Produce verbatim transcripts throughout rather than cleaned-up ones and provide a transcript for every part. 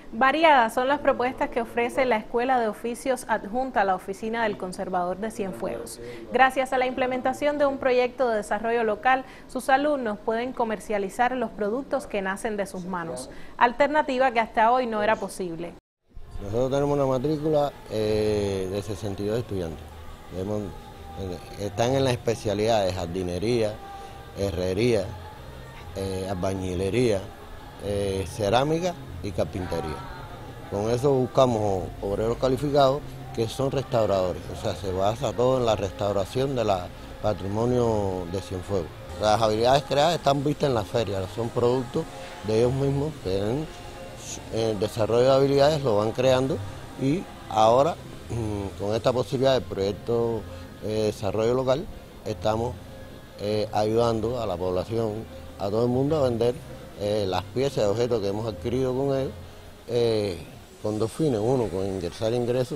Variadas son las propuestas que ofrece la Escuela de Oficios adjunta a la Oficina del Conservador de Cienfuegos. Gracias a la implementación de un proyecto de desarrollo local, sus alumnos pueden comercializar los productos que nacen de sus manos, alternativa que hasta hoy no era posible. Nosotros tenemos una matrícula eh, de sesenta y dos estudiantes. Tenemos, están en las especialidades jardinería, herrería, eh, albañilería, eh, cerámica y carpintería. Con eso buscamos obreros calificados que son restauradores, o sea, se basa todo en la restauración del patrimonio de Cienfuegos. Las habilidades creadas están vistas en la feria, son productos de ellos mismos que en el desarrollo de habilidades lo van creando y ahora con esta posibilidad del proyecto de desarrollo local estamos eh, ayudando a la población, a todo el mundo a vender eh, las piezas de objetos que hemos adquirido con ellos eh, con dos fines: uno, con ingresar ingresos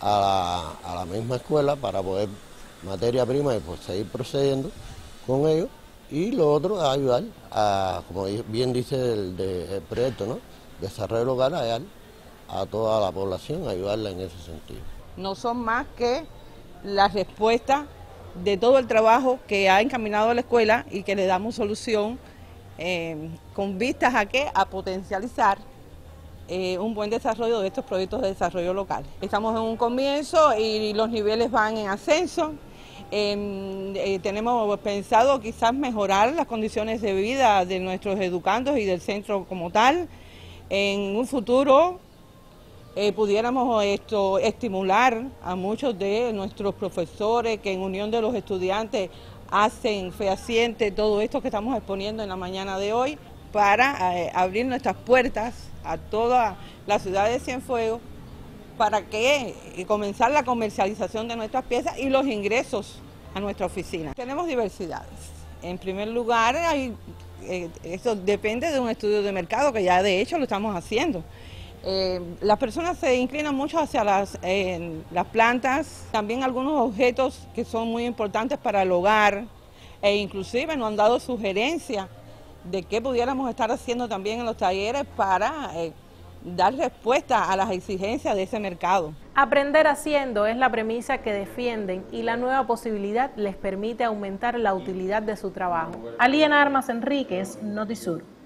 a la, a la misma escuela para poder materia prima y pues seguir procediendo con ellos, y lo otro es ayudar a, como bien dice el, de, el proyecto, ¿no?, desarrollo local, ayudar a toda la población, ayudarla en ese sentido. No son más que la respuesta de todo el trabajo que ha encaminado a la escuela y que le damos solución eh, con vistas a qué, a potencializar eh, un buen desarrollo de estos proyectos de desarrollo local. Estamos en un comienzo y los niveles van en ascenso. Eh, eh, tenemos pensado quizás mejorar las condiciones de vida de nuestros educandos y del centro como tal. En un futuro eh, pudiéramos esto, estimular a muchos de nuestros profesores que en unión de los estudiantes hacen fehaciente todo esto que estamos exponiendo en la mañana de hoy para eh, abrir nuestras puertas a toda la ciudad de Cienfuegos para que eh, comenzar la comercialización de nuestras piezas y los ingresos a nuestra oficina. Tenemos diversidades. En primer lugar, hay Eh, eso depende de un estudio de mercado que ya de hecho lo estamos haciendo. Eh, las personas se inclinan mucho hacia las, eh, las plantas, también algunos objetos que son muy importantes para el hogar, e inclusive nos han dado sugerencias de qué pudiéramos estar haciendo también en los talleres para eh, dar respuesta a las exigencias de ese mercado. Aprender haciendo es la premisa que defienden y la nueva posibilidad les permite aumentar la utilidad de su trabajo. Aliena Armas Enríquez, Notisur.